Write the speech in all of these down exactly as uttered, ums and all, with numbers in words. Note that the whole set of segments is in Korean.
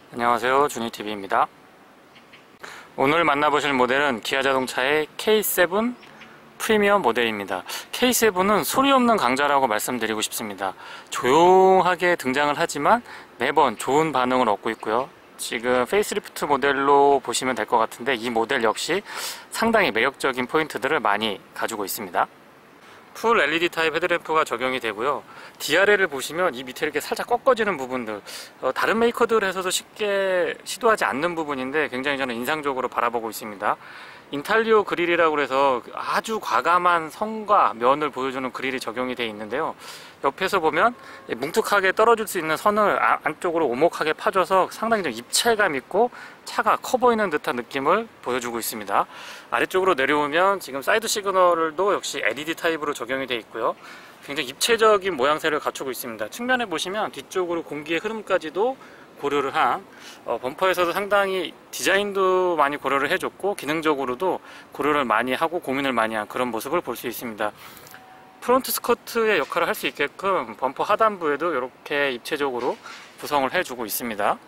안녕하세요, 주니티비입니다. 오늘 만나보실 모델은 기아자동차의 케이 세븐 프리미엄 모델입니다. 케이 세븐은 소리 없는 강자라고 말씀드리고 싶습니다. 조용하게 등장을 하지만 매번 좋은 반응을 얻고 있고요. 지금 페이스리프트 모델로 보시면 될 것 같은데 이 모델 역시 상당히 매력적인 포인트들을 많이 가지고 있습니다. 풀 엘이디 타입 헤드램프가 적용이 되고요. 디알엘을 보시면 이 밑에 이렇게 살짝 꺾어지는 부분들, 어, 다른 메이커들에서도 쉽게 시도하지 않는 부분인데 굉장히 저는 인상적으로 바라보고 있습니다. 인탈리오 그릴이라고 해서 아주 과감한 선과 면을 보여주는 그릴이 적용이 되어 있는데요. 옆에서 보면 뭉툭하게 떨어질 수 있는 선을 안쪽으로 오목하게 파줘서 상당히 좀 입체감 있고 차가 커 보이는 듯한 느낌을 보여주고 있습니다. 아래쪽으로 내려오면 지금 사이드 시그널도 역시 엘이디 타입으로 적용이 되어 있고요. 굉장히 입체적인 모양새를 갖추고 있습니다. 측면에 보시면 뒤쪽으로 공기의 흐름까지도 고려를 한 어, 범퍼에서도 상당히 디자인도 많이 고려를 해줬고 기능적으로도 고려를 많이 하고 고민을 많이 한 그런 모습을 볼 수 있습니다. 프론트 스커트의 역할을 할 수 있게끔 범퍼 하단부에도 이렇게 입체적으로 구성을 해주고 있습니다.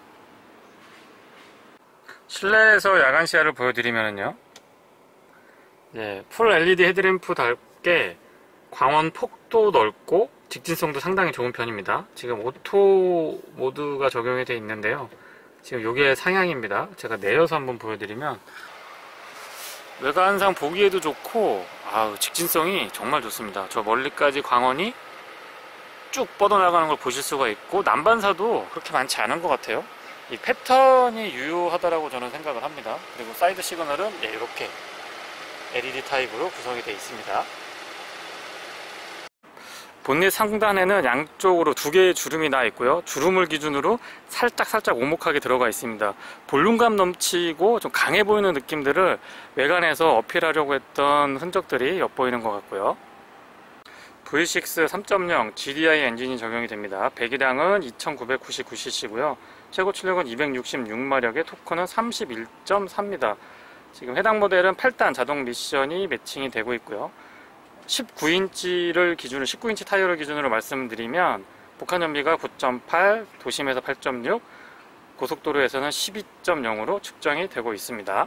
실내에서 야간 시야를 보여드리면요, 예, 풀 엘이디 헤드램프답게 광원 폭도 넓고 직진성도 상당히 좋은 편입니다. 지금 오토 모드가 적용이 되어 있는데요. 지금 이게 상향입니다. 제가 내려서 한번 보여드리면 외관상 보기에도 좋고 아우, 직진성이 정말 좋습니다. 저 멀리까지 광원이 쭉 뻗어나가는 걸 보실 수가 있고 난반사도 그렇게 많지 않은 것 같아요. 이 패턴이 유효하다라고 저는 생각을 합니다. 그리고 사이드 시그널은 예, 이렇게 엘이디 타입으로 구성이 되어 있습니다. 본넷 상단에는 양쪽으로 두 개의 주름이 나 있고요. 주름을 기준으로 살짝 살짝 오목하게 들어가 있습니다. 볼륨감 넘치고 좀 강해 보이는 느낌들을 외관에서 어필하려고 했던 흔적들이 엿보이는 것 같고요. 브이 식스 삼 점 영 지디아이 엔진이 적용이 됩니다. 배기량은 이천구백구십구 씨씨고요. 최고 출력은 이백육십육 마력에 토크는 삼십일 점 사입니다. 지금 해당 모델은 팔 단 자동 미션이 매칭이 되고 있고요. 십구 인치를 기준으로, 십구 인치 타이어를 기준으로 말씀드리면 복합 연비가 구 점 팔, 도심에서 팔 점 육, 고속도로에서는 십이 점 영으로 측정이 되고 있습니다.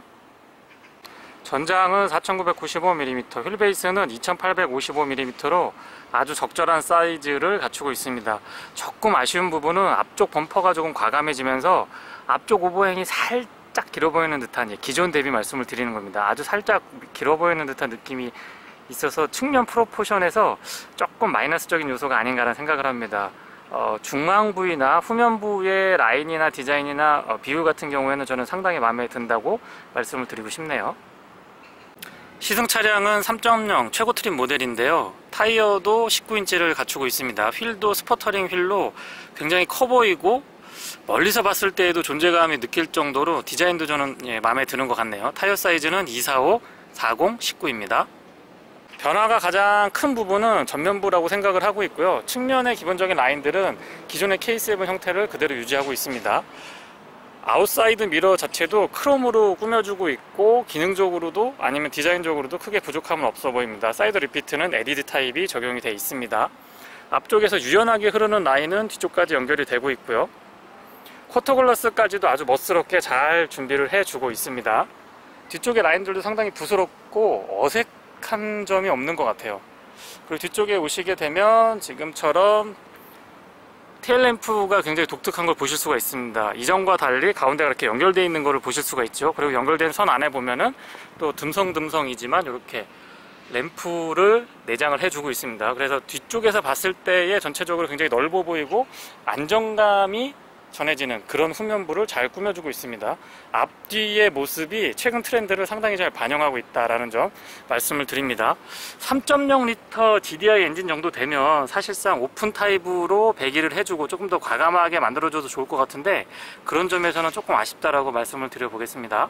전장은 사천구백구십오 밀리미터, 휠베이스는 이천팔백오십오 밀리미터로 아주 적절한 사이즈를 갖추고 있습니다. 조금 아쉬운 부분은 앞쪽 범퍼가 조금 과감해지면서 앞쪽 오버행이 살짝 길어 보이는 듯한, 기존 대비 말씀을 드리는 겁니다. 아주 살짝 길어 보이는 듯한 느낌이 있어서 측면 프로포션에서 조금 마이너스적인 요소가 아닌가라는 생각을 합니다. 어, 중앙 부위나 후면 부의 라인이나 디자인이나 어, 비율 같은 경우에는 저는 상당히 마음에 든다고 말씀을 드리고 싶네요. 시승 차량은 삼 점 영 최고 트림 모델인데요. 타이어도 십구 인치를 갖추고 있습니다. 휠도 스퍼터링 휠로 굉장히 커 보이고 멀리서 봤을 때에도 존재감이 느낄 정도로 디자인도 저는 예, 마음에 드는 것 같네요. 타이어 사이즈는 이백사십오, 사십, 십구입니다. 변화가 가장 큰 부분은 전면부라고 생각을 하고 있고요. 측면의 기본적인 라인들은 기존의 케이 세븐 형태를 그대로 유지하고 있습니다. 아웃사이드 미러 자체도 크롬으로 꾸며주고 있고 기능적으로도 아니면 디자인적으로도 크게 부족함은 없어 보입니다. 사이드 리피트는 엘이디 타입이 적용이 되어 있습니다. 앞쪽에서 유연하게 흐르는 라인은 뒤쪽까지 연결이 되고 있고요. 쿼터 글라스까지도 아주 멋스럽게 잘 준비를 해주고 있습니다. 뒤쪽의 라인들도 상당히 부스럽고 어색 한 점이 없는 것 같아요. 그리고 뒤쪽에 오시게 되면 지금처럼 테일램프가 굉장히 독특한 걸 보실 수가 있습니다. 이전과 달리 가운데가 이렇게 연결되어 있는 것을 보실 수가 있죠. 그리고 연결된 선 안에 보면은 또 듬성듬성이지만 이렇게 램프를 내장을 해주고 있습니다. 그래서 뒤쪽에서 봤을 때의 전체적으로 굉장히 넓어 보이고 안정감이 전해지는 그런 후면부를 잘 꾸며주고 있습니다. 앞뒤의 모습이 최근 트렌드를 상당히 잘 반영하고 있다는 점 말씀을 드립니다. 삼 점 영 리터 지디아이 엔진 정도 되면 사실상 오픈 타입으로 배기를 해주고 조금 더 과감하게 만들어줘도 좋을 것 같은데 그런 점에서는 조금 아쉽다라고 말씀을 드려보겠습니다.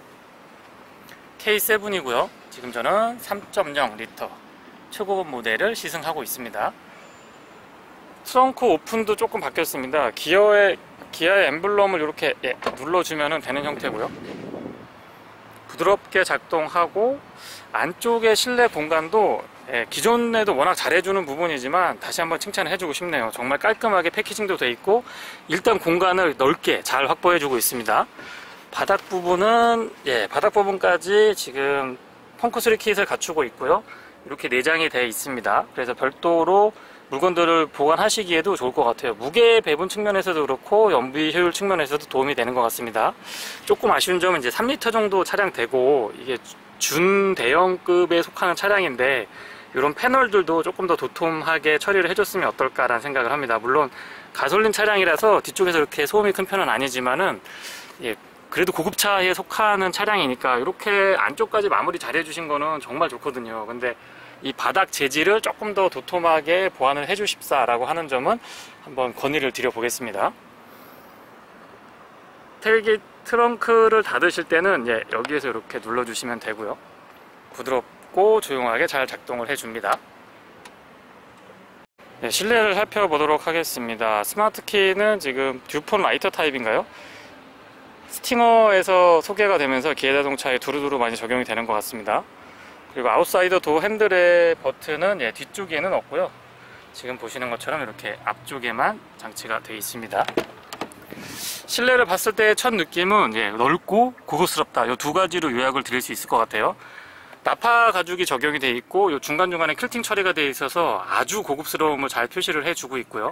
케이 세븐이고요. 지금 저는 삼 점 영 리터 최고급 모델을 시승하고 있습니다. 트렁크 오픈도 조금 바뀌었습니다. 기어의, 기아의 엠블럼을 이렇게 예, 눌러주면 되는 형태고요. 부드럽게 작동하고 안쪽의 실내 공간도 예, 기존에도 워낙 잘해주는 부분이지만 다시 한번 칭찬을 해주고 싶네요. 정말 깔끔하게 패키징도 돼 있고 일단 공간을 넓게 잘 확보해주고 있습니다. 바닥 부분은 예, 바닥 부분까지 지금 펑크스리 킷을 갖추고 있고요. 이렇게 내장이 되어 있습니다. 그래서 별도로 물건들을 보관하시기에도 좋을 것 같아요. 무게 배분 측면에서도 그렇고 연비 효율 측면에서도 도움이 되는 것 같습니다. 조금 아쉬운 점은 이제 삼 리터 정도 차량 되고 이게 준대형급에 속하는 차량인데 이런 패널들도 조금 더 도톰하게 처리를 해줬으면 어떨까라는 생각을 합니다. 물론 가솔린 차량이라서 뒤쪽에서 이렇게 소음이 큰 편은 아니지만은 예, 그래도 고급차에 속하는 차량이니까 이렇게 안쪽까지 마무리 잘 해주신 거는 정말 좋거든요. 근데 이 바닥 재질을 조금 더 도톰하게 보완을 해주십사 라고 하는 점은 한번 건의를 드려 보겠습니다. 테일게이트 트렁크를 닫으실 때는 예, 여기에서 이렇게 눌러주시면 되고요. 부드럽고 조용하게 잘 작동을 해줍니다. 네, 실내를 살펴보도록 하겠습니다. 스마트키는 지금 듀폰 라이터 타입인가요? 스팅어에서 소개가 되면서 기아자동차에 두루두루 많이 적용이 되는 것 같습니다. 그리고 아웃사이더 도 핸들의 버튼은 예, 뒤쪽에는 없고요. 지금 보시는 것처럼 이렇게 앞쪽에만 장치가 되어 있습니다. 실내를 봤을 때 첫 느낌은 예, 넓고 고급스럽다. 이 두 가지로 요약을 드릴 수 있을 것 같아요. 나파 가죽이 적용이 되어 있고 이 중간중간에 퀼팅 처리가 되어 있어서 아주 고급스러움을 잘 표시를 해주고 있고요.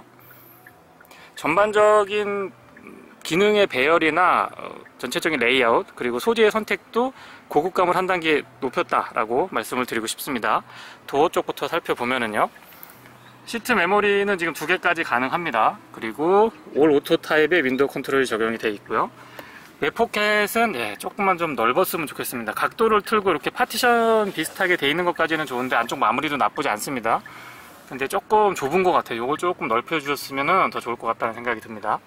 전반적인 기능의 배열이나 어, 전체적인 레이아웃 그리고 소재의 선택도 고급감을 한 단계 높였다라고 말씀을 드리고 싶습니다. 도어 쪽부터 살펴보면은요. 시트 메모리는 지금 두 개까지 가능합니다. 그리고 올 오토 타입의 윈도우 컨트롤이 적용이 되어 있고요. 웹포켓은 예, 조금만 좀 넓었으면 좋겠습니다. 각도를 틀고 이렇게 파티션 비슷하게 되어 있는 것까지는 좋은데 안쪽 마무리도 나쁘지 않습니다. 근데 조금 좁은 것 같아요. 이걸 조금 넓혀 주셨으면 더 좋을 것 같다는 생각이 듭니다.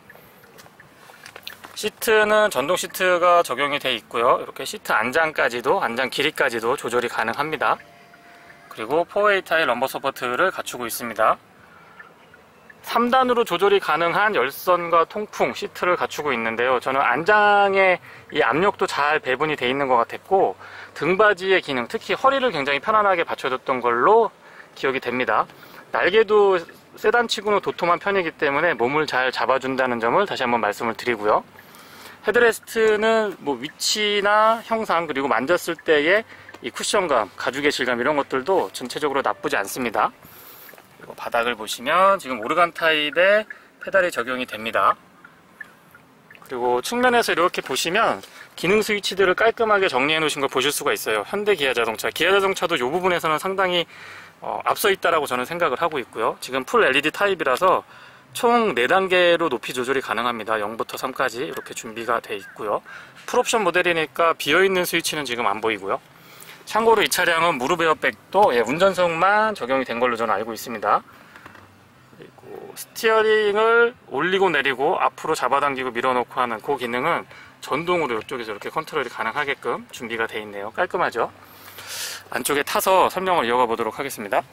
시트는 전동 시트가 적용이 되어 있고요. 이렇게 시트 안장까지도 안장 길이까지도 조절이 가능합니다. 그리고 포웨이 타일 럼버 서포트를 갖추고 있습니다. 삼 단으로 조절이 가능한 열선과 통풍 시트를 갖추고 있는데요. 저는 안장의 이 압력도 잘 배분이 되어 있는 것 같았고 등받이의 기능, 특히 허리를 굉장히 편안하게 받쳐줬던 걸로 기억이 됩니다. 날개도 세단치고는 도톰한 편이기 때문에 몸을 잘 잡아준다는 점을 다시 한번 말씀을 드리고요. 헤드레스트는 뭐 위치나 형상 그리고 만졌을 때의 이 쿠션감, 가죽의 질감 이런 것들도 전체적으로 나쁘지 않습니다. 그리고 바닥을 보시면 지금 오르간 타입의 페달이 적용이 됩니다. 그리고 측면에서 이렇게 보시면 기능 스위치들을 깔끔하게 정리해 놓으신 걸 보실 수가 있어요. 현대 기아자동차, 기아자동차도 이 부분에서는 상당히 어, 앞서 있다라고 저는 생각을 하고 있고요. 지금 풀 엘이디 타입이라서 총 네 단계로 높이 조절이 가능합니다. 영부터 삼까지 이렇게 준비가 되어 있고요. 풀옵션 모델이니까 비어있는 스위치는 지금 안 보이고요. 참고로 이 차량은 무릎 에어백도 예, 운전석만 적용이 된 걸로 저는 알고 있습니다. 그리고 스티어링을 올리고 내리고 앞으로 잡아당기고 밀어넣고 하는 그 기능은 전동으로 이쪽에서 이렇게 컨트롤이 가능하게끔 준비가 되어 있네요. 깔끔하죠? 안쪽에 타서 설명을 이어가 보도록 하겠습니다.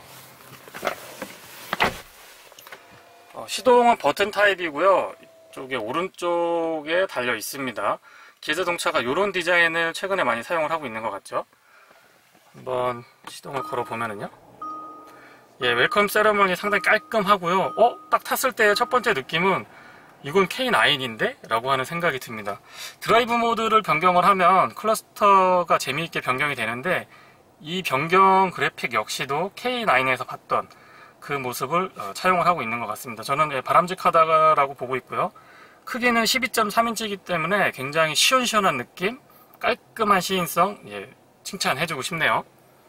어, 시동은 버튼 타입이고요. 이쪽에 오른쪽에 달려 있습니다. 기아자동차가 이런 디자인을 최근에 많이 사용을 하고 있는 것 같죠? 한번 시동을 걸어 보면은요. 예, 웰컴 세러머니 상당히 깔끔하고요. 어? 딱 탔을 때 첫 번째 느낌은 이건 케이 나인인데? 라고 하는 생각이 듭니다. 드라이브 모드를 변경을 하면 클러스터가 재미있게 변경이 되는데 이 변경 그래픽 역시도 케이 나인에서 봤던 그 모습을 어, 차용을 하고 있는 것 같습니다. 저는 예, 바람직하다고 보고 있고요. 크기는 십이 점 삼 인치이기 때문에 굉장히 시원시원한 느낌, 깔끔한 시인성 예, 칭찬해주고 싶네요.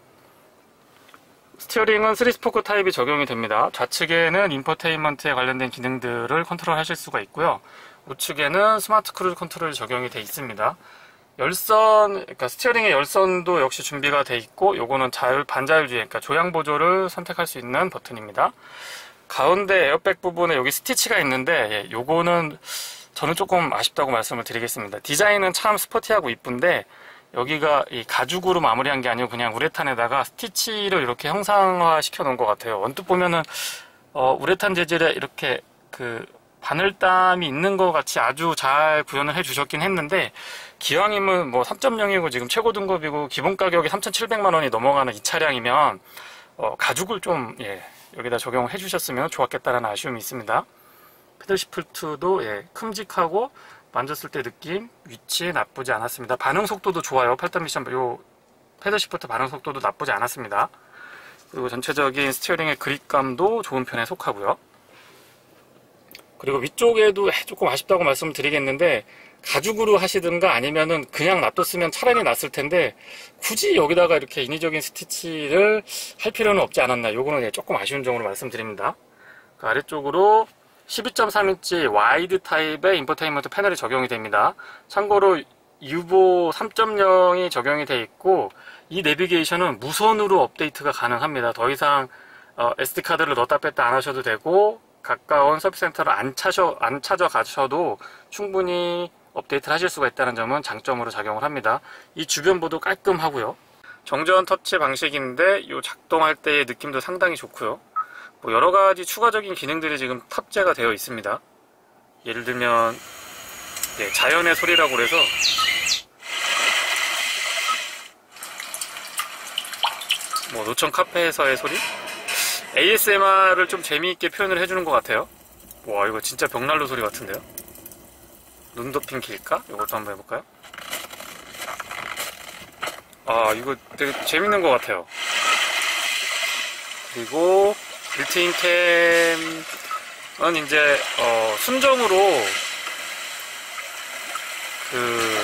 스티어링은 쓰리 스포크 타입이 적용이 됩니다. 좌측에는 인포테인먼트에 관련된 기능들을 컨트롤 하실 수가 있고요. 우측에는 스마트 크루즈 컨트롤이 적용이 되어 있습니다. 열선, 그러니까 스티어링의 열선도 역시 준비가 되어 있고 요거는 자율, 반자율주의, 그러니까 조향 보조를 선택할 수 있는 버튼입니다. 가운데 에어백 부분에 여기 스티치가 있는데 예, 요거는 저는 조금 아쉽다고 말씀을 드리겠습니다. 디자인은 참 스포티하고 이쁜데 여기가 이 가죽으로 마무리한 게 아니고 그냥 우레탄에다가 스티치를 이렇게 형상화 시켜 놓은 것 같아요. 언뜻 보면은 어, 우레탄 재질에 이렇게 그 바늘땀이 있는 것 같이 아주 잘 구현을 해 주셨긴 했는데 기왕이면 뭐 삼 점 영이고 지금 최고 등급이고 기본 가격이 삼천칠백만 원이 넘어가는 이 차량이면 어, 가죽을 좀 예, 여기다 적용해 주셨으면 좋았겠다라는 아쉬움이 있습니다. 패들 시프트도 예, 큼직하고 만졌을 때 느낌, 위치 나쁘지 않았습니다. 반응 속도도 좋아요. 팔 단 미션 요 패들 시프트 반응 속도도 나쁘지 않았습니다. 그리고 전체적인 스티어링의 그립감도 좋은 편에 속하고요. 그리고 위쪽에도 조금 아쉽다고 말씀드리겠는데, 가죽으로 하시든가 아니면은 그냥 놔뒀으면 차라리 낫을 텐데, 굳이 여기다가 이렇게 인위적인 스티치를 할 필요는 없지 않았나. 요거는 조금 아쉬운 점으로 말씀드립니다. 그 아래쪽으로 십이 점 삼 인치 와이드 타입의 인포테인먼트 패널이 적용이 됩니다. 참고로 유보 삼 점 영이 적용이 되어 있고, 이 내비게이션은 무선으로 업데이트가 가능합니다. 더 이상 어, 에스디카드를 넣었다 뺐다 안 하셔도 되고, 가까운 서비스 센터를 안, 차셔, 안 찾아가셔도 충분히 업데이트를 하실 수가 있다는 점은 장점으로 작용을 합니다. 이 주변부도 깔끔하고요. 정전 터치 방식인데 이 작동할 때의 느낌도 상당히 좋고요. 뭐 여러가지 추가적인 기능들이 지금 탑재가 되어 있습니다. 예를 들면 네, 자연의 소리라고 그래서 뭐 노천 카페에서의 소리? 에이에스엠알을 좀 재미있게 표현을 해주는 것 같아요. 와, 이거 진짜 벽난로 소리 같은데요? 눈 덮인 길가? 이것도 한번 해볼까요? 아, 이거 되게 재밌는 것 같아요. 그리고 빌트인 캠은 이제 어, 순정으로 그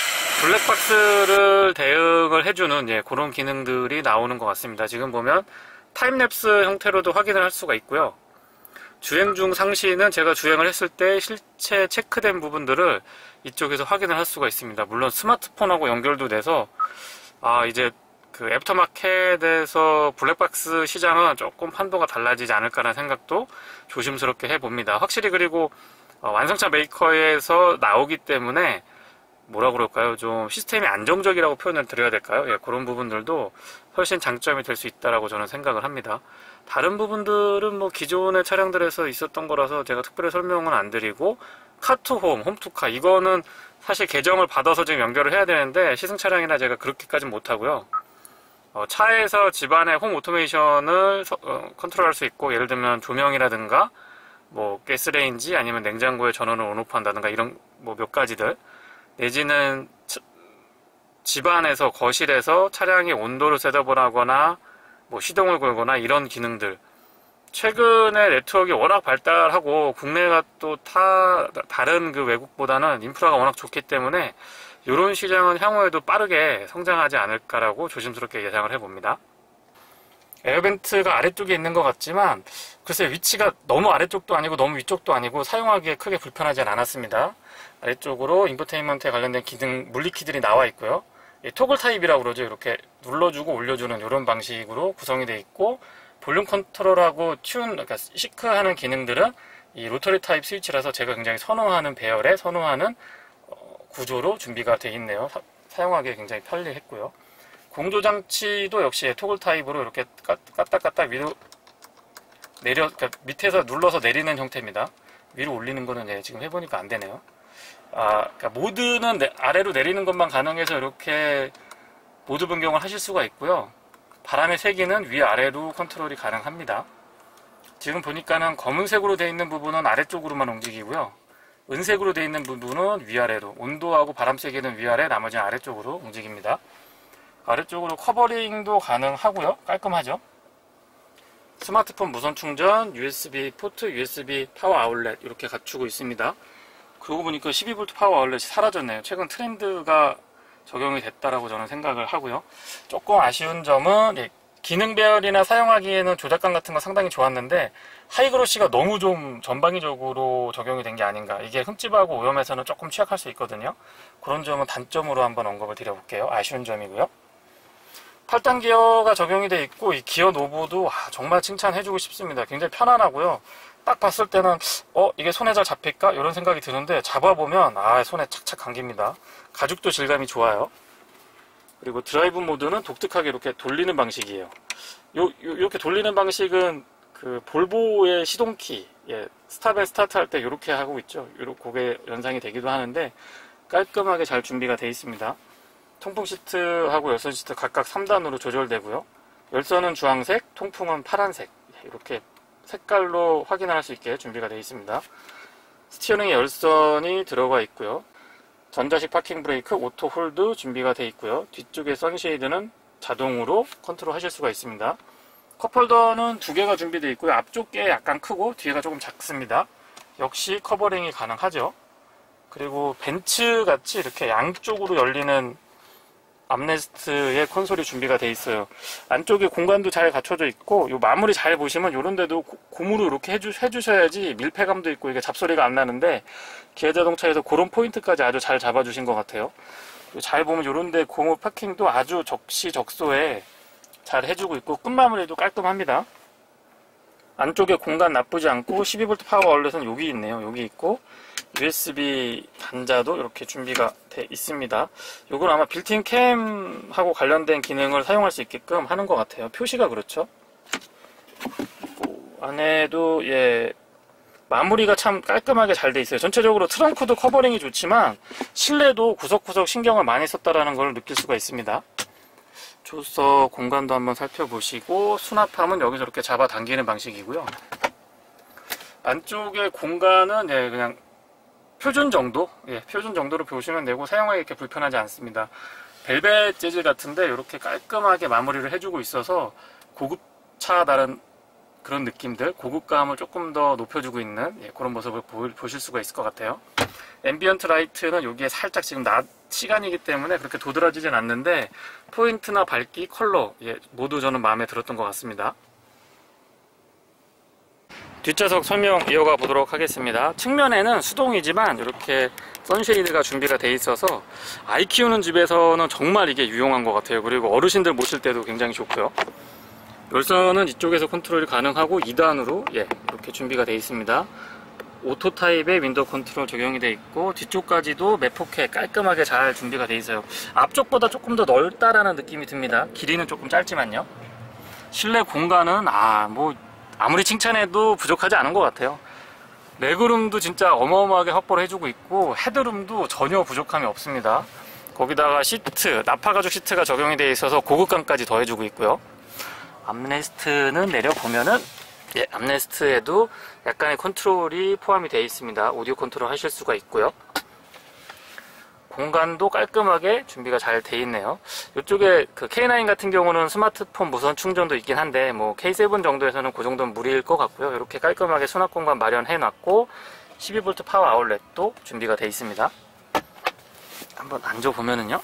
블랙박스를 대응을 해주는 예, 그런 기능들이 나오는 것 같습니다. 지금 보면 타임랩스 형태로도 확인을 할 수가 있고요. 주행 중 상시는 제가 주행을 했을 때 실체 체크된 부분들을 이쪽에서 확인을 할 수가 있습니다. 물론 스마트폰하고 연결도 돼서 아 이제 그 애프터마켓에서 블랙박스 시장은 조금 판도가 달라지지 않을까라는 생각도 조심스럽게 해봅니다. 확실히 그리고 어, 완성차 메이커에서 나오기 때문에 뭐라 그럴까요? 좀 시스템이 안정적이라고 표현을 드려야 될까요? 예, 그런 부분들도 훨씬 장점이 될 수 있다라고 저는 생각을 합니다. 다른 부분들은 뭐 기존의 차량들에서 있었던 거라서 제가 특별히 설명은 안 드리고, 카투홈, 홈투카 이거는 사실 계정을 받아서 지금 연결을 해야 되는데 시승 차량이라 제가 그렇게까지는 못하고요. 어, 차에서 집안의 홈 오토메이션을 서, 어, 컨트롤할 수 있고, 예를 들면 조명이라든가 뭐 가스레인지 아니면 냉장고의 전원을 온오프 한다든가 이런 뭐 몇 가지들, 내지는 차, 집안에서 거실에서 차량의 온도를 셋업을 하거나 뭐 시동을 걸거나 이런 기능들, 최근에 네트워크가 워낙 발달하고 국내가 또 타, 다른 그 외국보다는 인프라가 워낙 좋기 때문에 이런 시장은 향후에도 빠르게 성장하지 않을까라고 조심스럽게 예상을 해봅니다. 에어벤트가 아래쪽에 있는 것 같지만 글쎄 위치가 너무 아래쪽도 아니고 너무 위쪽도 아니고 사용하기에 크게 불편하진 않았습니다. 아래쪽으로 인포테인먼트에 관련된 기능 물리키들이 나와 있고요. 토글 타입이라고 그러죠. 이렇게 눌러주고 올려주는 이런 방식으로 구성이 되어 있고, 볼륨 컨트롤하고 튠, 그러니까 시크하는 기능들은 이 로터리 타입 스위치라서 제가 굉장히 선호하는 배열에 선호하는 어, 구조로 준비가 되어 있네요. 사, 사용하기에 굉장히 편리했고요. 공조장치도 역시 토글 타입으로 이렇게 까딱까딱 위로 내려, 그러니까 밑에서 눌러서 내리는 형태입니다. 위로 올리는 거는 예, 지금 해보니까 안 되네요. 아, 그러니까 모드는 내, 아래로 내리는 것만 가능해서 이렇게 모드 변경을 하실 수가 있고요. 바람의 세기는 위아래로 컨트롤이 가능합니다. 지금 보니까는 검은색으로 되어 있는 부분은 아래쪽으로만 움직이고요. 은색으로 되어 있는 부분은 위아래로, 온도하고 바람 세기는 위아래, 나머지는 아래쪽으로 움직입니다. 아래쪽으로 커버링도 가능하고요. 깔끔하죠. 스마트폰 무선 충전, 유에스비 포트, 유에스비 파워 아울렛 이렇게 갖추고 있습니다. 그러고 보니까 십이 볼트 파워 아울렛이 사라졌네요. 최근 트렌드가 적용이 됐다라고 저는 생각을 하고요. 조금 아쉬운 점은 예, 기능 배열이나 사용하기에는 조작감 같은 거 상당히 좋았는데 하이그로시가 너무 좀 전방위적으로 적용이 된 게 아닌가. 이게 흠집하고 오염에서는 조금 취약할 수 있거든요. 그런 점은 단점으로 한번 언급을 드려볼게요. 아쉬운 점이고요. 팔 단 기어가 적용이 되어 있고, 이 기어 노브도 아, 정말 칭찬해주고 싶습니다. 굉장히 편안하고요. 딱 봤을 때는 어 이게 손에 잘 잡힐까? 이런 생각이 드는데 잡아보면 아 손에 착착 감깁니다. 가죽도 질감이 좋아요. 그리고 드라이브 모드는 독특하게 이렇게 돌리는 방식이에요. 요, 요 이렇게 돌리는 방식은 그 볼보의 시동키, 예, 스탑 앤 스타트 할 때 이렇게 하고 있죠. 요렇게 그게 연상이 되기도 하는데 깔끔하게 잘 준비가 되어 있습니다. 통풍 시트하고 열선 시트 각각 삼 단으로 조절되고요. 열선은 주황색, 통풍은 파란색, 이렇게 색깔로 확인할 수 있게 준비가 되어 있습니다. 스티어링에 열선이 들어가 있고요. 전자식 파킹 브레이크, 오토 홀드 준비가 되어 있고요. 뒤쪽에 선쉐이드는 자동으로 컨트롤 하실 수가 있습니다. 컵홀더는 두 개가 준비되어 있고요. 앞쪽 게 약간 크고 뒤에가 조금 작습니다. 역시 커버링이 가능하죠. 그리고 벤츠 같이 이렇게 양쪽으로 열리는 암레스트의 콘솔이 준비가 되어 있어요. 안쪽에 공간도 잘 갖춰져 있고, 요 마무리 잘 보시면 요런 데도 고무로 이렇게 해주, 해주셔야지 밀폐감도 있고 이게 잡소리가 안 나는데, 기아자동차에서 그런 포인트까지 아주 잘 잡아주신 것 같아요. 잘 보면 요런 데 고무 파킹도 아주 적시적소에 잘 해주고 있고, 끝마무리도 깔끔합니다. 안쪽에 공간 나쁘지 않고, 십이 볼트 파워 아울렛은 여기 있네요. 여기 있고, 유에스비 단자도 이렇게 준비가 돼 있습니다. 요건 아마 빌트인 캠하고 관련된 기능을 사용할 수 있게끔 하는 것 같아요. 표시가 그렇죠. 안에도 예 마무리가 참 깔끔하게 잘 돼 있어요. 전체적으로 트렁크도 커버링이 좋지만 실내도 구석구석 신경을 많이 썼다라는 걸 느낄 수가 있습니다. 조서 공간도 한번 살펴보시고, 수납함은 여기서 이렇게 잡아 당기는 방식이고요. 안쪽에 공간은 예 그냥 표준 정도? 예, 표준 정도로 보시면 되고, 사용하기 이렇게 불편하지 않습니다. 벨벳 재질 같은데 이렇게 깔끔하게 마무리를 해주고 있어서 고급차다른 그런 느낌들, 고급감을 조금 더 높여주고 있는 예, 그런 모습을 보, 보실 수가 있을 것 같아요. 앰비언트 라이트는 여기에 살짝 지금 낮 시간이기 때문에 그렇게 도드라지진 않는데, 포인트나 밝기, 컬러 예, 모두 저는 마음에 들었던 것 같습니다. 뒷좌석 설명 이어가 보도록 하겠습니다. 측면에는 수동이지만 이렇게 선쉐이드가 준비가 되어 있어서 아이 키우는 집에서는 정말 이게 유용한 것 같아요. 그리고 어르신들 모실 때도 굉장히 좋고요. 열선은 이쪽에서 컨트롤이 가능하고 이 단으로 예, 이렇게 준비가 되어 있습니다. 오토 타입의 윈도우 컨트롤 적용이 되어 있고, 뒤쪽까지도 매포켓 깔끔하게 잘 준비가 되어 있어요. 앞쪽보다 조금 더 넓다라는 느낌이 듭니다. 길이는 조금 짧지만요. 실내 공간은 아 뭐 아무리 칭찬해도 부족하지 않은 것 같아요. 레그룸도 진짜 어마어마하게 확보를 해주고 있고, 헤드룸도 전혀 부족함이 없습니다. 거기다가 시트, 나파 가죽 시트가 적용이 되어 있어서 고급감까지 더해주고 있고요. 암레스트는 내려보면은 예, 암레스트에도 약간의 컨트롤이 포함이 되어 있습니다. 오디오 컨트롤 하실 수가 있고요. 공간도 깔끔하게 준비가 잘 돼 있네요. 이쪽에 그 케이 나인 같은 경우는 스마트폰 무선 충전도 있긴 한데, 뭐 케이 세븐 정도에서는 그 정도는 무리일 것 같고요. 이렇게 깔끔하게 수납 공간 마련해 놨고, 십이 볼트 파워 아울렛도 준비가 돼 있습니다. 한번 앉아 보면은요,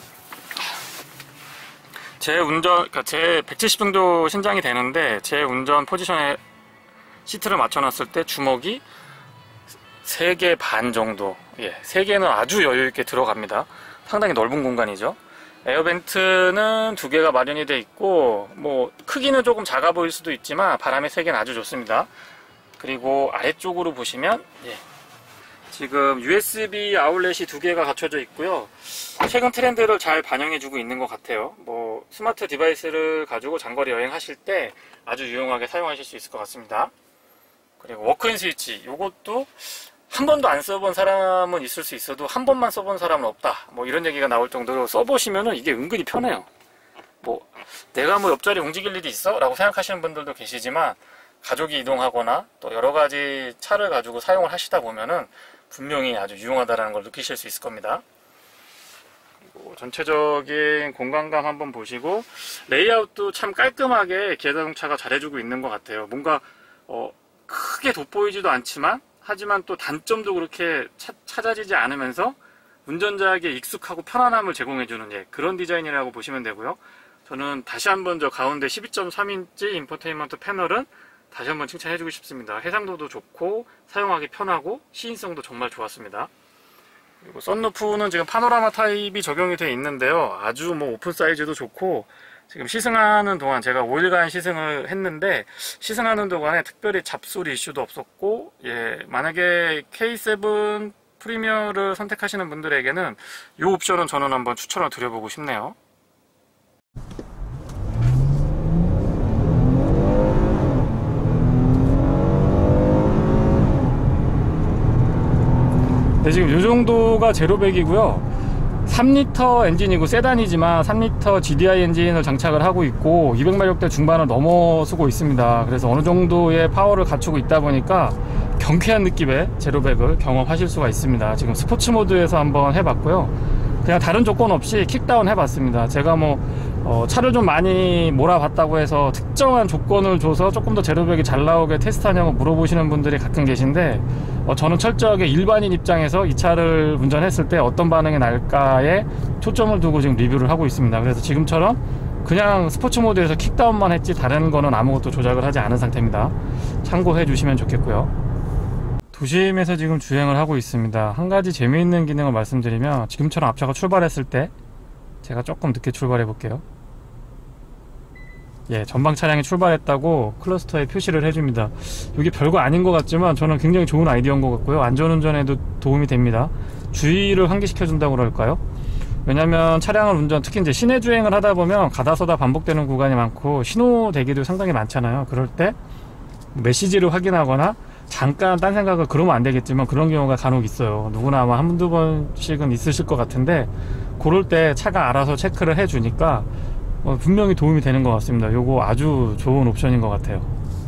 제 운전, 그러니까 제 백칠십 정도 신장이 되는데, 제 운전 포지션에 시트를 맞춰놨을 때 주먹이 세 개 반 정도, 예, 세 개는 아주 여유있게 들어갑니다. 상당히 넓은 공간이죠. 에어벤트는 두 개가 마련이 되어 있고, 뭐 크기는 조금 작아 보일 수도 있지만 바람의 세기는 아주 좋습니다. 그리고 아래쪽으로 보시면 예, 지금 유에스비 아울렛이 두 개가 갖춰져 있고요. 최근 트렌드를 잘 반영해주고 있는 것 같아요. 뭐 스마트 디바이스를 가지고 장거리 여행하실 때 아주 유용하게 사용하실 수 있을 것 같습니다. 그리고 워크인 스위치, 요것도 한 번도 안 써본 사람은 있을 수 있어도 한 번만 써본 사람은 없다, 뭐 이런 얘기가 나올 정도로 써보시면은 이게 은근히 편해요. 뭐 내가 뭐 옆자리 움직일 일이 있어? 라고 생각하시는 분들도 계시지만, 가족이 이동하거나 또 여러가지 차를 가지고 사용을 하시다 보면은 분명히 아주 유용하다는 걸 느끼실 수 있을 겁니다. 그리고 전체적인 공간감 한번 보시고, 레이아웃도 참 깔끔하게 기아자동차가 잘해주고 있는 것 같아요. 뭔가 어, 크게 돋보이지도 않지만, 하지만 또 단점도 그렇게 차, 찾아지지 않으면서 운전자에게 익숙하고 편안함을 제공해주는 예, 그런 디자인이라고 보시면 되고요. 저는 다시 한번 저 가운데 십이 점 삼 인치 인포테인먼트 패널은 다시 한번 칭찬해주고 싶습니다. 해상도도 좋고 사용하기 편하고 시인성도 정말 좋았습니다. 그리고 썬루프는 지금 파노라마 타입이 적용이 되어 있는데요. 아주 뭐 오픈 사이즈도 좋고, 지금 시승하는 동안 제가 오 일간 시승을 했는데, 시승하는 동안에 특별히 잡소리 이슈도 없었고, 예, 만약에 케이 세븐 프리미어를 선택하시는 분들에게는 이 옵션은 저는 한번 추천을 드려보고 싶네요. 네, 지금 이 정도가 제로백이고요. 삼 리터 엔진이고 세단이지만 삼 리터 지디아이 엔진을 장착을 하고 있고 이백 마력대 중반을 넘어서고 있습니다. 그래서 어느 정도의 파워를 갖추고 있다 보니까 경쾌한 느낌의 제로백을 경험하실 수가 있습니다. 지금 스포츠 모드에서 한번 해봤고요. 그냥 다른 조건 없이 킥다운 해봤습니다. 제가 뭐 어, 차를 좀 많이 몰아봤다고 해서 특정한 조건을 줘서 조금 더 제로백이 잘 나오게 테스트하냐고 물어보시는 분들이 가끔 계신데 어, 저는 철저하게 일반인 입장에서 이 차를 운전했을 때 어떤 반응이 날까에 초점을 두고 지금 리뷰를 하고 있습니다. 그래서 지금처럼 그냥 스포츠 모드에서 킥다운만 했지 다른 거는 아무것도 조작을 하지 않은 상태입니다. 참고해 주시면 좋겠고요. 도심에서 지금 주행을 하고 있습니다. 한 가지 재미있는 기능을 말씀드리면 지금처럼 앞차가 출발했을 때 제가 조금 늦게 출발해 볼게요. 예, 전방 차량이 출발했다고 클러스터에 표시를 해줍니다. 이게 별거 아닌 것 같지만 저는 굉장히 좋은 아이디어인 것 같고요. 안전운전에도 도움이 됩니다. 주의를 환기시켜 준다고 그럴까요? 왜냐면 차량을 운전, 특히 이제 시내 주행을 하다 보면 가다서다 반복되는 구간이 많고 신호 대기도 상당히 많잖아요. 그럴 때 메시지를 확인하거나 잠깐 딴 생각을, 그러면 안 되겠지만 그런 경우가 간혹 있어요. 누구나 아마 한두 번씩은 있으실 것 같은데 그럴 때 차가 알아서 체크를 해주니까 어, 분명히 도움이 되는 것 같습니다. 요거 아주 좋은 옵션인 것 같아요.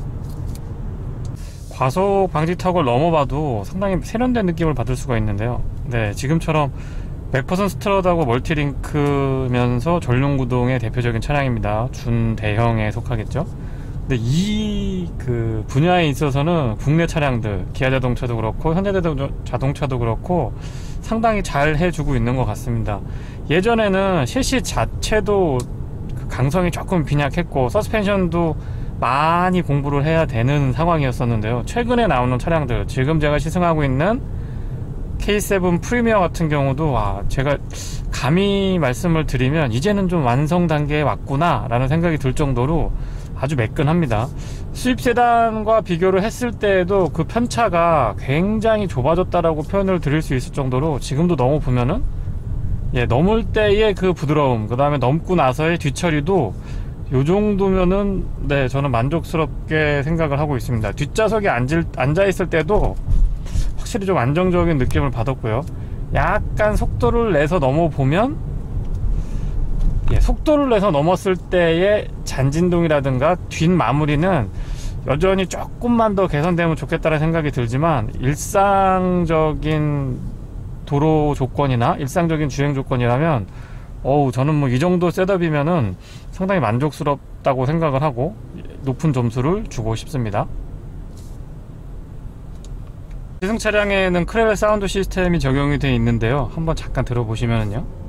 과속 방지 턱을 넘어봐도 상당히 세련된 느낌을 받을 수가 있는데요. 네, 지금처럼 백 퍼센트 스트럿하고 멀티링크면서 전륜구동의 대표적인 차량입니다. 준대형에 속하겠죠. 근데 이 그 분야에 있어서는 국내 차량들, 기아자동차도 그렇고 현대자동차도 그렇고 상당히 잘 해주고 있는 것 같습니다. 예전에는 셰시 자체도 강성이 조금 빈약했고 서스펜션도 많이 공부를 해야 되는 상황이었었는데요. 최근에 나오는 차량들, 지금 제가 시승하고 있는 케이 세븐 프리미어 같은 경우도 와, 제가 감히 말씀을 드리면 이제는 좀 완성 단계에 왔구나 라는 생각이 들 정도로 아주 매끈합니다. 수입 세단과 비교를 했을 때에도 그 편차가 굉장히 좁아졌다라고 표현을 드릴 수 있을 정도로 지금도 넘어 보면은 예, 넘을 때의 그 부드러움, 그 다음에 넘고 나서의 뒤처리도 요 정도면은 네, 저는 만족스럽게 생각을 하고 있습니다. 뒷좌석에 앉을, 앉아있을 때도 확실히 좀 안정적인 느낌을 받았고요. 약간 속도를 내서 넘어보면 예, 속도를 내서 넘었을 때의 잔진동이라든가 뒷마무리는 여전히 조금만 더 개선되면 좋겠다는 생각이 들지만 일상적인 도로 조건이나 일상적인 주행 조건이라면 어우, 저는 뭐 이 정도 셋업이면은 상당히 만족스럽다고 생각을 하고 높은 점수를 주고 싶습니다. 시승 차량에는 크레벨 사운드 시스템이 적용이 되어 있는데요. 한번 잠깐 들어보시면은요.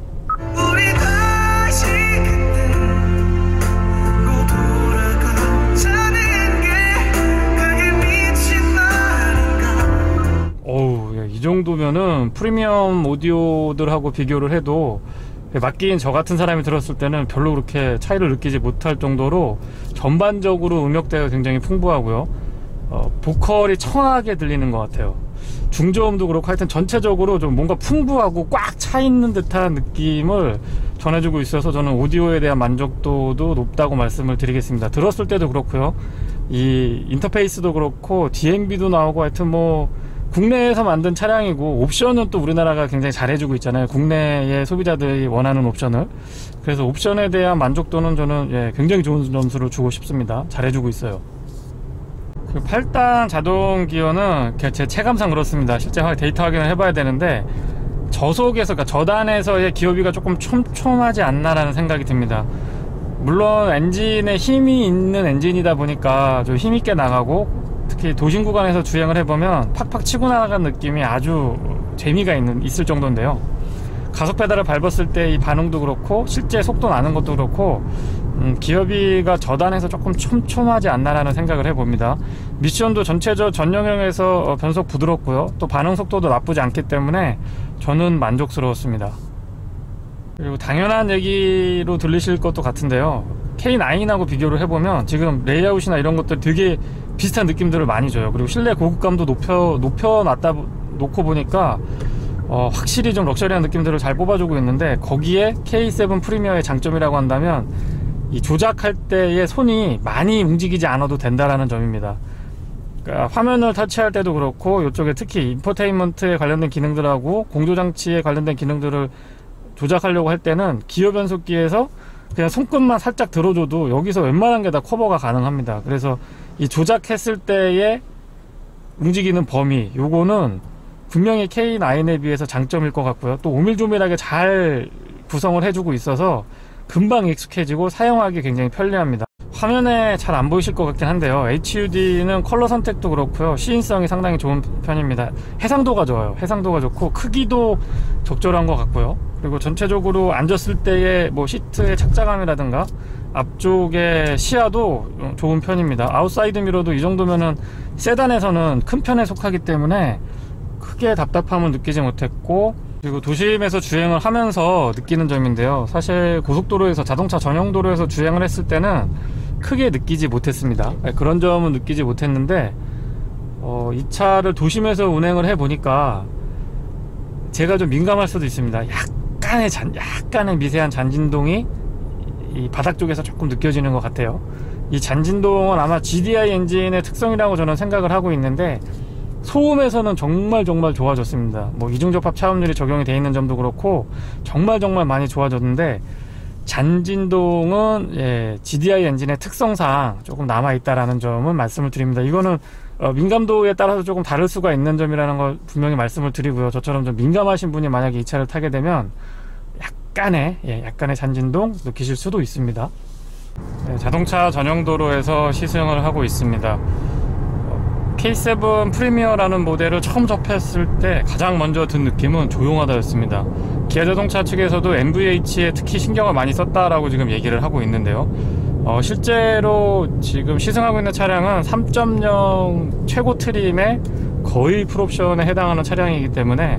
어우, 이 정도면은 프리미엄 오디오들하고 비교를 해도 맡긴 저 같은 사람이 들었을 때는 별로 그렇게 차이를 느끼지 못할 정도로 전반적으로 음역대가 굉장히 풍부하고요. 어, 보컬이 청하게 들리는 것 같아요. 중저음도 그렇고 하여튼 전체적으로 좀 뭔가 풍부하고 꽉 차있는 듯한 느낌을 전해주고 있어서 저는 오디오에 대한 만족도도 높다고 말씀을 드리겠습니다. 들었을 때도 그렇고요. 이 인터페이스도 그렇고 디엠비도 나오고 하여튼 뭐 국내에서 만든 차량이고 옵션은 또 우리나라가 굉장히 잘해주고 있잖아요. 국내의 소비자들이 원하는 옵션을. 그래서 옵션에 대한 만족도는 저는 예, 굉장히 좋은 점수를 주고 싶습니다. 잘해주고 있어요. 그 팔 단 자동 기어는 제 체감상 그렇습니다. 실제 데이터 확인을 해봐야 되는데 저속에서, 그러니까 저단에서의 기어비가 조금 촘촘하지 않나라는 생각이 듭니다. 물론 엔진에 힘이 있는 엔진이다 보니까 좀 힘있게 나가고 특히 도심 구간에서 주행을 해보면 팍팍 치고 나가는 느낌이 아주 재미가 있는, 있을 정도인데요. 가속 페달을 밟았을 때 이 반응도 그렇고 실제 속도 나는 것도 그렇고 음, 기어비가 저단에서 조금 촘촘하지 않나라는 생각을 해봅니다. 미션도 전체적 전용형에서 변속 부드럽고요. 또 반응 속도도 나쁘지 않기 때문에 저는 만족스러웠습니다. 그리고 당연한 얘기로 들리실 것도 같은데요. 케이 나인하고 비교를 해보면 지금 레이아웃이나 이런 것들 되게 비슷한 느낌들을 많이 줘요. 그리고 실내 고급감도 높여, 높여놨다 놓고 보니까 어, 확실히 좀 럭셔리한 느낌들을 잘 뽑아주고 있는데 거기에 케이 세븐 프리미어의 장점이라고 한다면 이 조작할 때의 손이 많이 움직이지 않아도 된다라는 점입니다. 그러니까 화면을 터치할 때도 그렇고 이쪽에 특히 인포테인먼트에 관련된 기능들하고 공조장치에 관련된 기능들을 조작하려고 할 때는 기어 변속기에서 그냥 손끝만 살짝 들어줘도 여기서 웬만한 게 다 커버가 가능합니다. 그래서 이 조작했을 때의 움직이는 범위, 요거는 분명히 케이 나인에 비해서 장점일 것 같고요. 또 오밀조밀하게 잘 구성을 해주고 있어서 금방 익숙해지고 사용하기 굉장히 편리합니다. 화면에 잘 안 보이실 것 같긴 한데요, 에이치유디는 컬러 선택도 그렇고요, 시인성이 상당히 좋은 편입니다. 해상도가 좋아요. 해상도가 좋고 크기도 적절한 것 같고요. 그리고 전체적으로 앉았을 때의 뭐 시트의 착자감이라든가 앞쪽의 시야도 좋은 편입니다. 아웃사이드 미러도 이 정도면은 세단에서는 큰 편에 속하기 때문에 크게 답답함을 느끼지 못했고, 그리고 도심에서 주행을 하면서 느끼는 점인데요, 사실 고속도로에서, 자동차 전용 도로에서 주행을 했을 때는 크게 느끼지 못했습니다. 그런 점은 느끼지 못했는데 어, 이 차를 도심에서 운행을 해보니까 제가 좀 민감할 수도 있습니다. 약간의 잔, 약간의 미세한 잔진동이 이 바닥 쪽에서 조금 느껴지는 것 같아요. 이 잔진동은 아마 지디아이 엔진의 특성이라고 저는 생각을 하고 있는데, 소음에서는 정말 정말 좋아졌습니다. 뭐 이중접합 차음률이 적용이 되어 있는 점도 그렇고 정말 정말 많이 좋아졌는데, 잔진동은 예, 지디아이 엔진의 특성상 조금 남아있다라는 점은 말씀을 드립니다. 이거는 어, 민감도에 따라서 조금 다를 수가 있는 점이라는 걸 분명히 말씀을 드리고요. 저처럼 좀 민감하신 분이 만약에 이 차를 타게 되면 약간의 예, 약간의 잔진동 느끼실 수도 있습니다. 네, 자동차 전용 도로에서 시승을 하고 있습니다. 케이 세븐 프리미어라는 모델을 처음 접했을 때 가장 먼저 든 느낌은 조용하다였습니다. 기아자동차 측에서도 엠브이에이치에 특히 신경을 많이 썼다라고 지금 얘기를 하고 있는데요, 어, 실제로 지금 시승하고 있는 차량은 삼 점 영 최고 트림의 거의 풀옵션에 해당하는 차량이기 때문에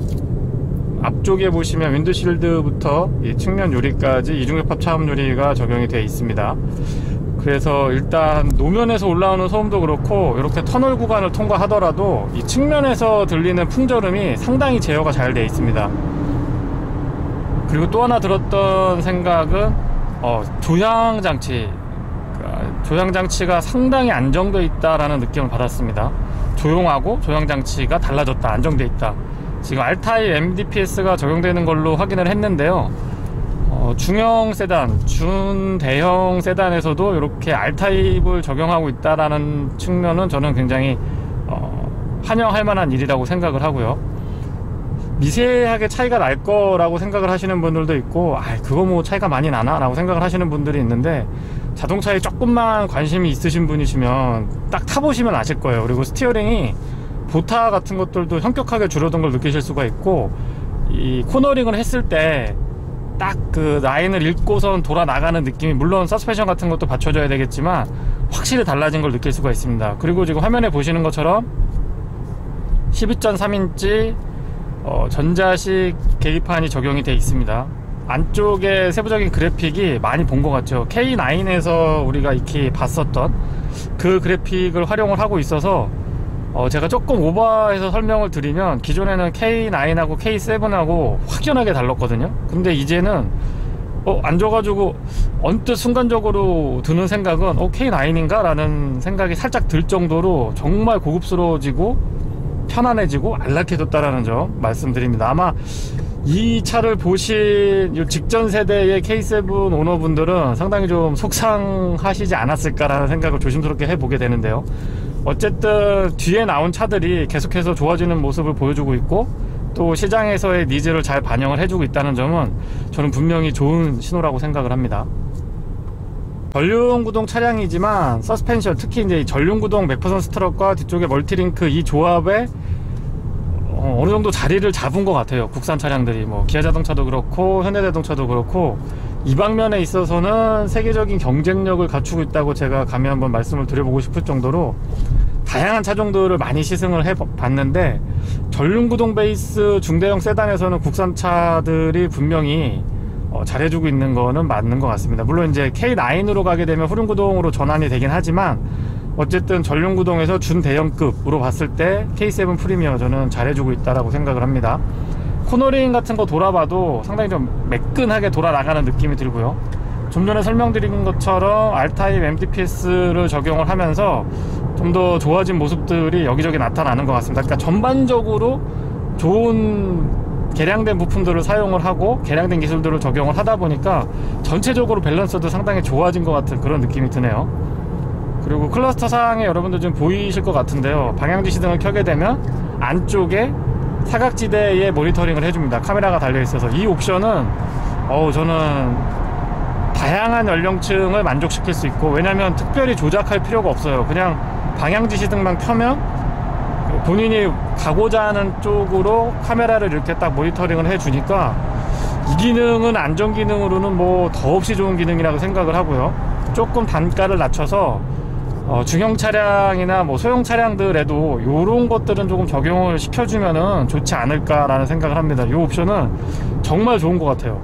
앞쪽에 보시면 윈드실드부터 이 측면 유리까지 이중접합 차음 유리가 적용이 되어 있습니다. 그래서 일단 노면에서 올라오는 소음도 그렇고 이렇게 터널 구간을 통과하더라도 이 측면에서 들리는 풍절음이 상당히 제어가 잘 되어 있습니다. 그리고 또 하나 들었던 생각은 어, 조향장치 조향장치가 상당히 안정되어 있다라는 느낌을 받았습니다. 조용하고 조향장치가 달라졌다, 안정되어 있다. 지금 알타입 엠디피에스가 적용되는 걸로 확인을 했는데요, 어, 중형 세단, 준대형 세단에서도 이렇게 R타입을 적용하고 있다라는 측면은 저는 굉장히 어, 환영할 만한 일이라고 생각을 하고요. 미세하게 차이가 날 거라고 생각을 하시는 분들도 있고, 아, 그거 뭐 차이가 많이 나나? 라고 생각을 하시는 분들이 있는데, 자동차에 조금만 관심이 있으신 분이시면 딱 타보시면 아실 거예요. 그리고 스티어링이 보타 같은 것들도 현격하게 줄어든 걸 느끼실 수가 있고, 이 코너링을 했을 때 딱 그 라인을 읽고선 돌아 나가는 느낌이, 물론 서스펜션 같은 것도 받쳐줘야 되겠지만 확실히 달라진 걸 느낄 수가 있습니다. 그리고 지금 화면에 보시는 것처럼 십이 점 삼 인치 어, 전자식 계기판이 적용이 되어 있습니다. 안쪽에 세부적인 그래픽이 많이 본 것 같죠. 케이 나인에서 우리가 익히 봤었던 그 그래픽을 활용을 하고 있어서 어, 제가 조금 오버해서 설명을 드리면, 기존에는 케이 나인하고 케이 세븐하고 확연하게 달랐거든요. 근데 이제는 어, 앉아가지고 언뜻 순간적으로 드는 생각은 어, 케이 나인인가? 라는 생각이 살짝 들 정도로 정말 고급스러워지고 편안해지고 안락해졌다라는 점 말씀드립니다. 아마 이 차를 보신 직전 세대의 케이 세븐 오너분들은 상당히 좀 속상하시지 않았을까라는 생각을 조심스럽게 해보게 되는데요, 어쨌든 뒤에 나온 차들이 계속해서 좋아지는 모습을 보여주고 있고, 또 시장에서의 니즈를 잘 반영을 해주고 있다는 점은 저는 분명히 좋은 신호라고 생각을 합니다. 전륜구동 차량이지만 서스펜션, 특히 이제 전륜구동 백 퍼센트 스트럿과 뒤쪽에 멀티링크, 이 조합에 어, 어느 정도 자리를 잡은 것 같아요. 국산 차량들이 뭐 기아자동차도 그렇고 현대자동차도 그렇고 이 방면에 있어서는 세계적인 경쟁력을 갖추고 있다고 제가 감히 한번 말씀을 드려보고 싶을 정도로 다양한 차종들을 많이 시승을 해봤는데, 전륜구동 베이스 중대형 세단에서는 국산차들이 분명히 어, 잘해주고 있는 거는 맞는 것 같습니다. 물론 이제 케이 나인으로 가게 되면 후륜구동으로 전환이 되긴 하지만, 어쨌든 전륜구동에서 준대형급으로 봤을 때 케이 세븐 프리미어 저는 잘해주고 있다라고 생각을 합니다. 코너링 같은 거 돌아봐도 상당히 좀 매끈하게 돌아 나가는 느낌이 들고요, 좀 전에 설명드린 것처럼 R타입 엠디피에스를 적용을 하면서 좀 더 좋아진 모습들이 여기저기 나타나는 것 같습니다. 그러니까 전반적으로 좋은 개량된 부품들을 사용을 하고 개량된 기술들을 적용을 하다 보니까 전체적으로 밸런스도 상당히 좋아진 것 같은 그런 느낌이 드네요. 그리고 클러스터 상에 여러분들 좀 보이실 것 같은데요, 방향지시등을 켜게 되면 안쪽에 사각지대에 모니터링을 해줍니다. 카메라가 달려있어서. 이 옵션은 어우 저는 다양한 연령층을 만족시킬 수 있고, 왜냐면 특별히 조작할 필요가 없어요. 그냥 방향지시등만 켜면 본인이 가고자 하는 쪽으로 카메라를 이렇게 딱 모니터링을 해주니까 이 기능은 안전기능으로는 뭐 더없이 좋은 기능이라고 생각을 하고요. 조금 단가를 낮춰서 어, 중형 차량이나 뭐 소형 차량들에도 이런 것들은 조금 적용을 시켜주면은 좋지 않을까라는 생각을 합니다. 이 옵션은 정말 좋은 것 같아요.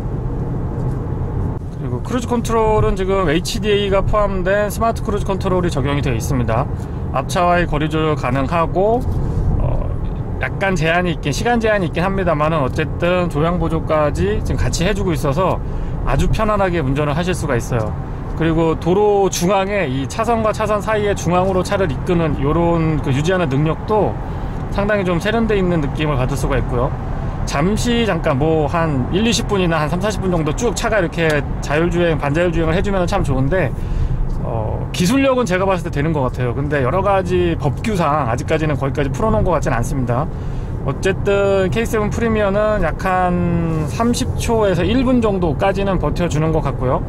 그리고 크루즈 컨트롤은 지금 에이치디에이가 포함된 스마트 크루즈 컨트롤이 적용이 되어 있습니다. 앞차와의 거리 조절 가능하고, 어, 약간 제한이 있긴, 시간 제한이 있긴 합니다만은 어쨌든 조향 보조까지 지금 같이 해주고 있어서 아주 편안하게 운전을 하실 수가 있어요. 그리고 도로 중앙에 이 차선과 차선 사이에 중앙으로 차를 이끄는 요런 그 유지하는 능력도 상당히 좀 세련되어 있는 느낌을 받을 수가 있고요. 잠시 잠깐 뭐 한 일, 이십 분이나 한 삼, 사십 분 정도 쭉 차가 이렇게 자율주행, 반자율주행을 해주면 참 좋은데, 어, 기술력은 제가 봤을 때 되는 것 같아요. 근데 여러가지 법규상 아직까지는 거기까지 풀어놓은 것 같지는 않습니다. 어쨌든 케이 세븐 프리미어는 약 한 삼십 초에서 일 분 정도까지는 버텨주는 것 같고요.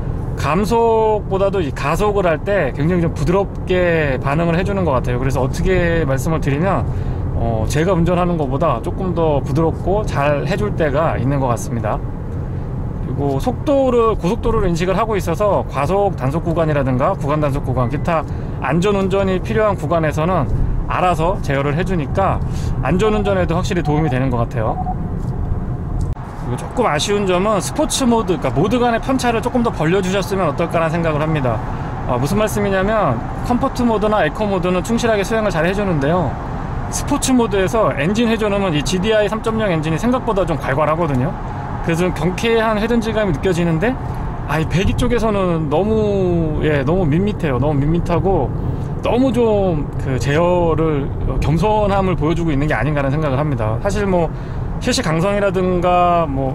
감속보다도 이 가속을 할 때 굉장히 좀 부드럽게 반응을 해주는 것 같아요. 그래서 어떻게 말씀을 드리면 어, 제가 운전하는 것보다 조금 더 부드럽고 잘 해줄 때가 있는 것 같습니다. 그리고 속도를, 고속도로를 인식을 하고 있어서 과속 단속 구간이라든가 구간 단속 구간, 기타 안전운전이 필요한 구간에서는 알아서 제어를 해주니까 안전운전에도 확실히 도움이 되는 것 같아요. 그리고 조금 아쉬운 점은 스포츠 모드, 그러니까 모드 간의 편차를 조금 더 벌려주셨으면 어떨까라는 생각을 합니다. 어, 무슨 말씀이냐면 컴포트 모드나 에코 모드는 충실하게 수행을 잘 해주는데요, 스포츠 모드에서 엔진 회전음은 이 지디아이 삼 점 영 엔진이 생각보다 좀 괄괄하거든요. 그래서 좀 경쾌한 회전질감이 느껴지는데, 아, 이 배기 쪽에서는 너무, 예, 너무 밋밋해요. 너무 밋밋하고 너무 좀 그 제어를, 겸손함을 보여주고 있는 게 아닌가라는 생각을 합니다. 사실 뭐 셰시 강성이라든가 뭐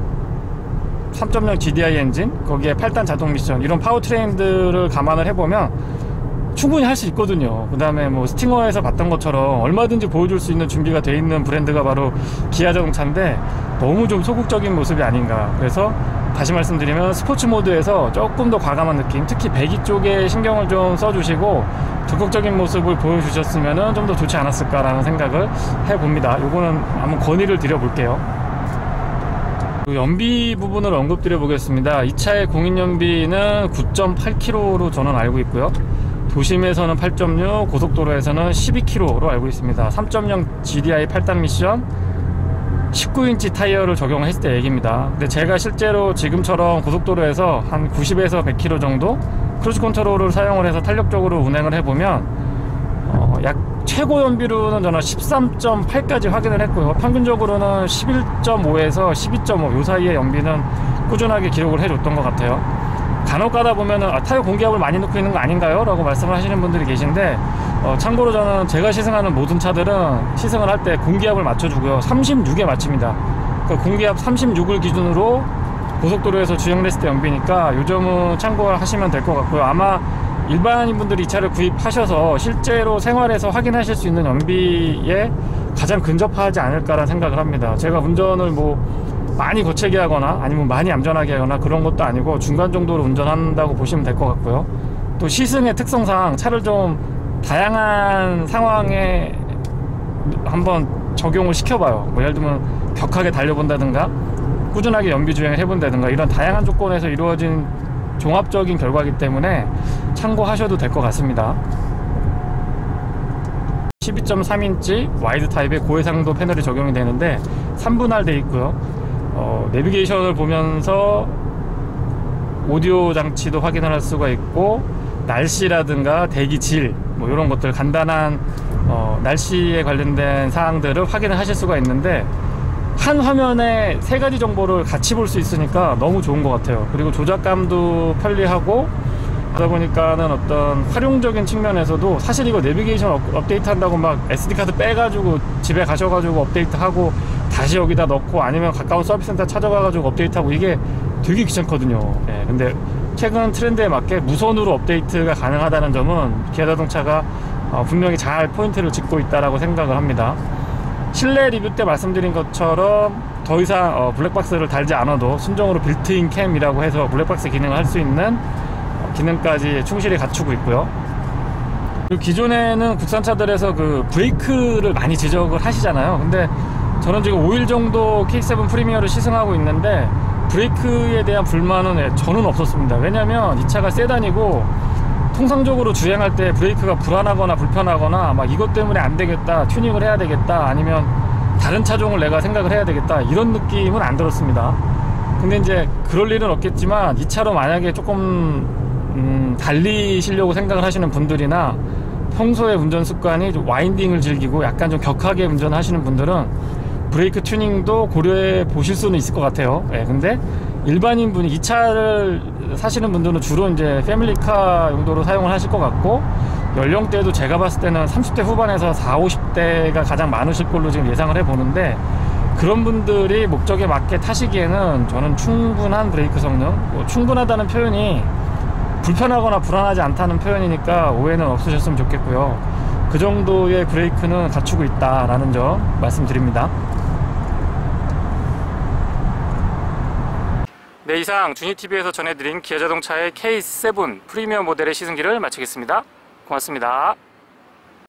삼 점 영 지디아이 엔진, 거기에 팔 단 자동 미션, 이런 파워트레인들을 감안을 해보면 충분히 할 수 있거든요. 그 다음에 뭐 스팅어에서 봤던 것처럼 얼마든지 보여줄 수 있는 준비가 돼 있는 브랜드가 바로 기아 자동차인데, 너무 좀 소극적인 모습이 아닌가. 그래서 다시 말씀드리면 스포츠 모드에서 조금 더 과감한 느낌, 특히 배기 쪽에 신경을 좀 써주시고 적극적인 모습을 보여주셨으면 좀 더 좋지 않았을까라는 생각을 해봅니다. 요거는 한번 건의를 드려볼게요. 연비 부분을 언급드려 보겠습니다. 이 차의 공인연비는 구 점 팔 킬로미터로 저는 알고 있고요, 도심에서는 팔 점 육, 고속도로에서는 십이 킬로미터로 알고 있습니다. 삼 점 영 지디아이 팔 단 미션, 십구 인치 타이어를 적용했을 때 얘기입니다. 근데 제가 실제로 지금처럼 고속도로에서 한 구십에서 백 킬로미터 정도 크루즈 컨트롤을 사용을 해서 탄력적으로 운행을 해보면 어, 약 최고 연비로는 저는 십삼 점 팔까지 확인을 했고요, 평균적으로는 십일 점 오에서 십이 점 오 요 사이의 연비는 꾸준하게 기록을 해줬던 것 같아요. 간혹 가다 보면은 아, 타이어 공기압을 많이 넣고 있는 거 아닌가요? 라고 말씀을 하시는 분들이 계신데, 어, 참고로 저는 제가 시승하는 모든 차들은 시승을 할 때 공기압을 맞춰주고요, 삼십육에 맞춥니다. 그 공기압 삼십육을 기준으로 고속도로에서 주행을 했을 때 연비니까 요 점은 참고하시면 될 것 같고요. 아마 일반인 분들이 이 차를 구입하셔서 실제로 생활에서 확인하실 수 있는 연비에 가장 근접하지 않을까라는 생각을 합니다. 제가 운전을 뭐 많이 거칠게 하거나 아니면 많이 얌전하게 하거나 그런 것도 아니고 중간 정도로 운전한다고 보시면 될 것 같고요. 또 시승의 특성상 차를 좀 다양한 상황에 한번 적용을 시켜봐요. 뭐 예를 들면 격하게 달려본다든가 꾸준하게 연비 주행을 해본다든가, 이런 다양한 조건에서 이루어진 종합적인 결과이기 때문에 참고하셔도 될 것 같습니다. 십이 점 삼 인치 와이드 타입의 고해상도 패널이 적용이 되는데 삼 분할 되어 있고요. 어, 내비게이션을 보면서 오디오 장치도 확인을 할 수가 있고, 날씨라든가 대기질 뭐 이런 것들 간단한 어, 날씨에 관련된 사항들을 확인을 하실 수가 있는데, 한 화면에 세 가지 정보를 같이 볼 수 있으니까 너무 좋은 것 같아요. 그리고 조작감도 편리하고, 그러다 보니까는 어떤 활용적인 측면에서도, 사실 이거 내비게이션 업, 업데이트 한다고 막 에스디 카드 빼가지고 집에 가셔가지고 업데이트 하고 다시 여기다 넣고 아니면 가까운 서비스 센터 찾아가가지고 업데이트하고 이게 되게 귀찮거든요. 예, 근데 최근 트렌드에 맞게 무선으로 업데이트가 가능하다는 점은 기아자동차가 어, 분명히 잘 포인트를 짚고 있다라고 생각을 합니다. 실내 리뷰 때 말씀드린 것처럼 더 이상 어, 블랙박스를 달지 않아도 순정으로 빌트인 캠이라고 해서 블랙박스 기능을 할 수 있는 어, 기능까지 충실히 갖추고 있고요. 그리고 기존에는 국산차들에서 그 브레이크를 많이 지적을 하시잖아요. 근데 저는 지금 오 일 정도 케이 세븐 프리미어를 시승하고 있는데 브레이크에 대한 불만은 저는 없었습니다. 왜냐면 이 차가 세단이고 통상적으로 주행할 때 브레이크가 불안하거나 불편하거나 막 이것 때문에 안 되겠다, 튜닝을 해야 되겠다, 아니면 다른 차종을 내가 생각을 해야 되겠다, 이런 느낌은 안 들었습니다. 근데 이제 그럴 일은 없겠지만 이 차로 만약에 조금 음, 달리시려고 생각을 하시는 분들이나 평소에 운전 습관이 좀 와인딩을 즐기고 약간 좀 격하게 운전하시는 분들은 브레이크 튜닝도 고려해 보실 수는 있을 것 같아요. 예, 근데 일반인 분이 이 차를 사시는 분들은 주로 이제 패밀리카 용도로 사용을 하실 것 같고, 연령대도 제가 봤을 때는 삼십 대 후반에서 사십, 오십 대가 가장 많으실 걸로 지금 예상을 해 보는데, 그런 분들이 목적에 맞게 타시기에는 저는 충분한 브레이크 성능, 뭐 충분하다는 표현이 불편하거나 불안하지 않다는 표현이니까 오해는 없으셨으면 좋겠고요. 그 정도의 브레이크는 갖추고 있다라는 점 말씀드립니다. 네, 이상 주니티비에서 전해드린 기아자동차의 케이 세븐 프리미엄 모델의 시승기를 마치겠습니다. 고맙습니다.